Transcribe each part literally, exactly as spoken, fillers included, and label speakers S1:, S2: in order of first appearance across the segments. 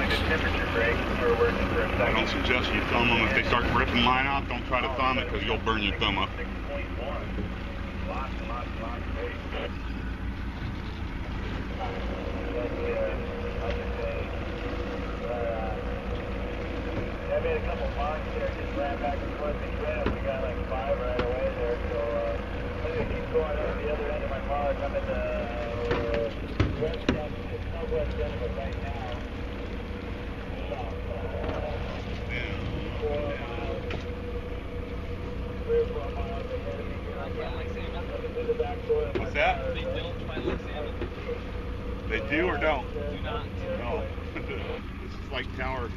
S1: I don't suggest you thumb them. If they start ripping line out, don't try to thumb it because you'll burn your thumb up.
S2: I made a couple marks there, just ran back and forth and grab. We got like five right away there, so uh, I'm going to keep going over the other end of my mark. I'm at the uh, west end, the southwest end of it right now. About uh, four miles, three or four miles ahead of me. I can't like salmon. I'm into the back door.
S1: What's that?
S2: They don't find like salmon.
S1: They do or don't?
S2: Do not.
S1: No. This is like tower.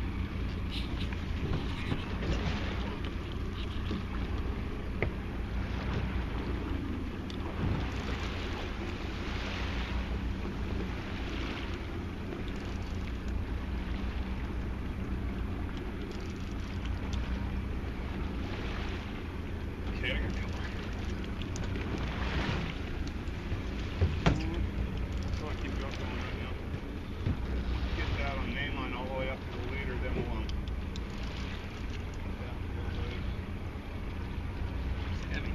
S1: Okay, I got a couple. So I keep going right now. Get that on main line all the way up to the leader, then we'll um, heavy.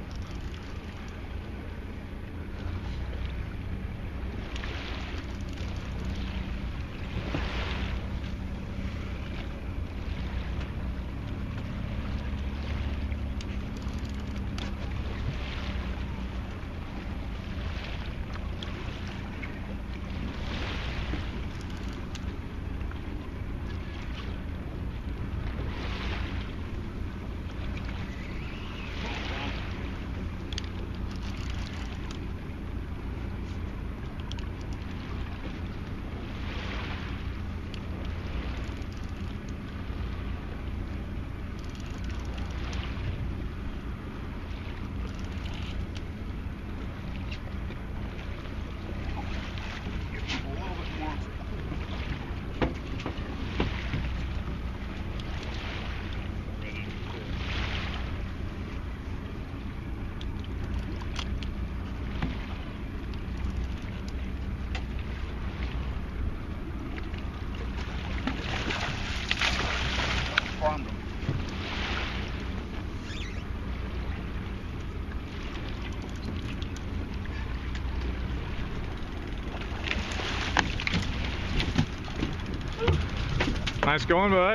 S1: Farmed them.
S3: Nice going, bud.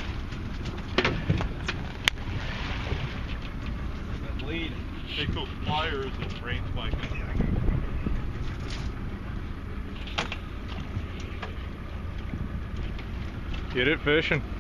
S1: That lead. Take those pliers and brain spike them.
S3: Get it fishing.